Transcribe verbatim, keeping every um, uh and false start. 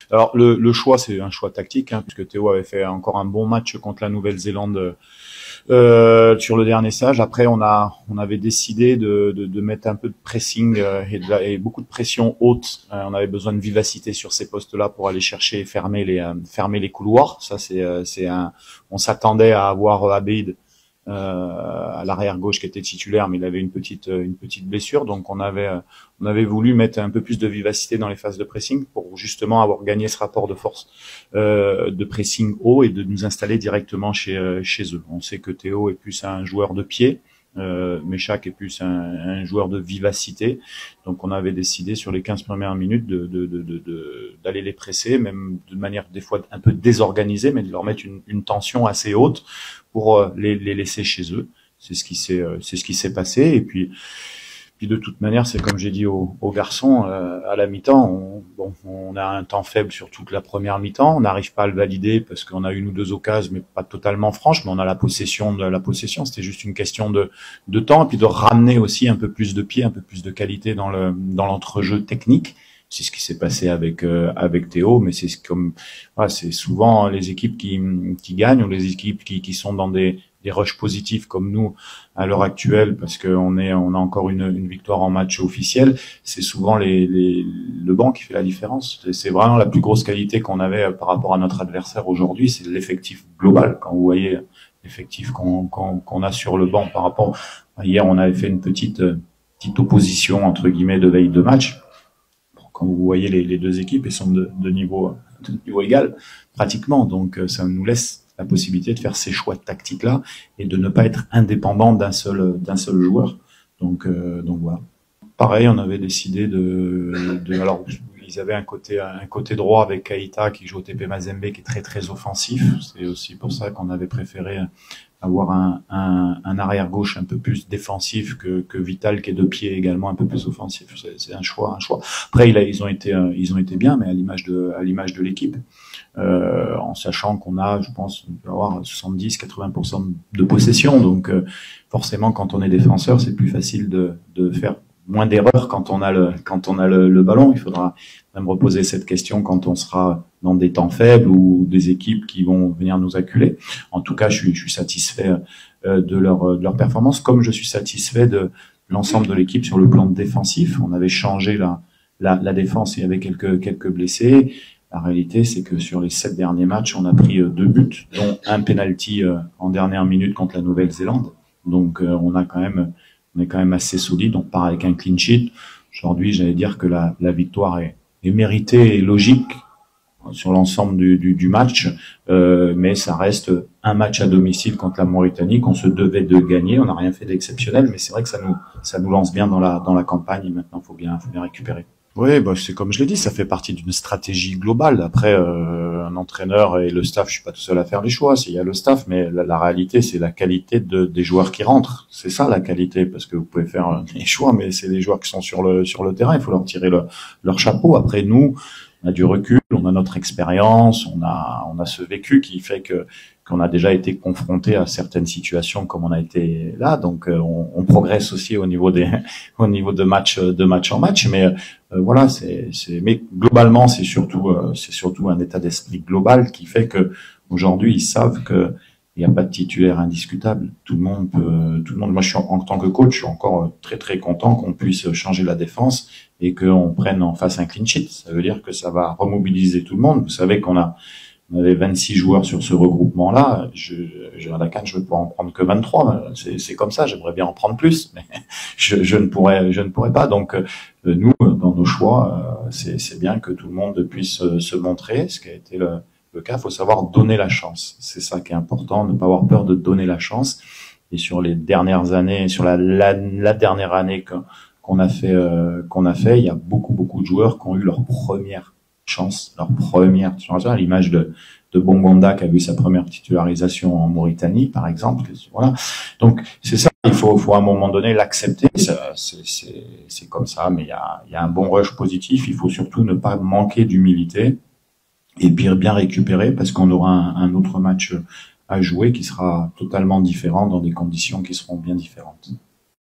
Alors le, le choix, c'est un choix tactique, hein, puisque Théo avait fait encore un bon match contre la Nouvelle-Zélande euh, sur le dernier stage. Après, on a, on avait décidé de, de, de mettre un peu de pressing euh, et, de la, et beaucoup de pression haute. Euh, on avait besoin de vivacité sur ces postes-là pour aller chercher et fermer les, euh, fermer les couloirs. Ça, c'est, euh, c'est un. On s'attendait à avoir Abeid euh, à l'arrière gauche qui était titulaire, mais il avait une petite, une petite blessure. Donc, on avait, on avait voulu mettre un peu plus de vivacité dans les phases de pressing pour justement avoir gagné ce rapport de force euh, de pressing haut et de nous installer directement chez, chez eux. On sait que Théo est plus un joueur de pied. Euh, Meshak est plus un, un joueur de vivacité, donc on avait décidé sur les quinze premières minutes de, de, de, de, de, d'aller les presser, même de manière des fois un peu désorganisée, mais de leur mettre une, une tension assez haute pour les, les laisser chez eux. C'est ce qui s'est, c'est ce qui s'est passé. Et puis, puis de toute manière, c'est comme j'ai dit aux, aux garçons euh, à la mi-temps. On, bon, on a un temps faible sur toute la première mi-temps. On n'arrive pas à le valider parce qu'on a une ou deux occasions, mais pas totalement franches. Mais on a la possession de la possession. C'était juste une question de, de temps et puis de ramener aussi un peu plus de pied, un peu plus de qualité dans le dans l'entrejeu technique. C'est ce qui s'est passé avec euh, avec Théo, mais c'est comme voilà, c'est souvent les équipes qui qui gagnent ou les équipes qui qui sont dans des des rushs positifs comme nous à l'heure actuelle, parce qu'on est on a encore une une victoire en match officiel. C'est souvent les les le banc qui fait la différence. C'est vraiment la plus grosse qualité qu'on avait par rapport à notre adversaire aujourd'hui, c'est l'effectif global. Quand vous voyez l'effectif qu'on qu'on qu'on a sur le banc par rapport hier, on avait fait une petite petite opposition entre guillemets de veille de match. Quand vous voyez les, les deux équipes, elles sont de, de niveau de niveau égal pratiquement, donc ça nous laisse la possibilité de faire ces choix tactiques-là et de ne pas être indépendant d'un seul d'un seul joueur. Donc euh, donc voilà. Pareil, on avait décidé de, de alors ils avaient un côté un côté droit avec Keita qui joue au T P Mazembe qui est très très offensif. C'est aussi pour ça qu'on avait préféré avoir un, un, un arrière gauche un peu plus défensif que, que Vital qui est de pied également un peu plus offensif. C'est, c'est un choix, un choix. Après, il a, ils ont été, ils ont été bien, mais à l'image de, à l'image de l'équipe, euh, en sachant qu'on a, je pense, on peut avoir soixante-dix, quatre-vingts pour cent de possession. Donc, euh, forcément, quand on est défenseur, c'est plus facile de, de faire moins d'erreurs quand on a le, quand on a le, le ballon. Il faudra même reposer cette question quand on sera dans des temps faibles ou des équipes qui vont venir nous acculer. En tout cas, je suis, je suis satisfait euh, de leur, de leur performance, comme je suis satisfait de l'ensemble de l'équipe sur le plan défensif. On avait changé la, la, la défense, il y avait quelques, quelques blessés. La réalité, c'est que sur les sept derniers matchs, on a pris deux buts, dont un penalty en dernière minute contre la Nouvelle-Zélande. Donc, on a quand même, on est quand même assez solide. On part avec un clean sheet. Aujourd'hui, j'allais dire que la, la victoire est, est méritée et logique sur l'ensemble du, du, du match, euh, mais ça reste un match à domicile contre la Mauritanie qu'on se devait de gagner. On n'a rien fait d'exceptionnel, mais c'est vrai que ça nous, ça nous lance bien dans la, dans la campagne. Et maintenant, faut bien, faut bien récupérer. Oui, bah c'est comme je l'ai dit, ça fait partie d'une stratégie globale. Après, euh, un entraîneur et le staff, je suis pas tout seul à faire les choix. Il y a le staff, mais la, la réalité, c'est la qualité de, des joueurs qui rentrent. C'est ça la qualité, parce que vous pouvez faire les choix, mais c'est les joueurs qui sont sur le sur le terrain. Il faut leur tirer le, leur chapeau. Après, nous, on a du recul, on a notre expérience, on a on a ce vécu qui fait que qu'on a déjà été confronté à certaines situations comme on a été là, donc euh, on, on progresse aussi au niveau des au niveau de match de match en match, mais euh, voilà, c'est c'est mais globalement c'est surtout euh, c'est surtout un état d'esprit global qui fait que aujourd'hui ils savent que il n'y a pas de titulaire indiscutable. Tout le monde peut, tout le monde. Moi, je suis en, en tant que coach, je suis encore très très content qu'on puisse changer la défense et qu'on prenne en face un clean sheet. Ça veut dire que ça va remobiliser tout le monde. Vous savez qu'on a on avait vingt-six joueurs sur ce regroupement-là. Je, je, à la CAN, je ne vais pouvoir en prendre que vingt-trois. C'est, c'est comme ça. J'aimerais bien en prendre plus, mais je, je ne pourrais, je ne pourrais pas. Donc, euh, nous, dans nos choix, euh, c'est, c'est bien que tout le monde puisse euh, se montrer, ce qui a été le, le cas. Il faut savoir donner la chance. C'est ça qui est important, ne pas avoir peur de donner la chance. Et sur les dernières années, sur la, la, la dernière année que, qu'on a fait, euh, qu'on a fait, il y a beaucoup, beaucoup de joueurs qui ont eu leur première chance, leur première titularisation, à l'image de, de Bongonda qui a vu sa première titularisation en Mauritanie, par exemple. Voilà. Donc, c'est ça, il faut, faut à un moment donné l'accepter. Ça, c'est, c'est, c'est comme ça, mais il y a, il y a un bon rush positif. Il faut surtout ne pas manquer d'humilité et puis bien récupérer parce qu'on aura un, un autre match à jouer qui sera totalement différent dans des conditions qui seront bien différentes.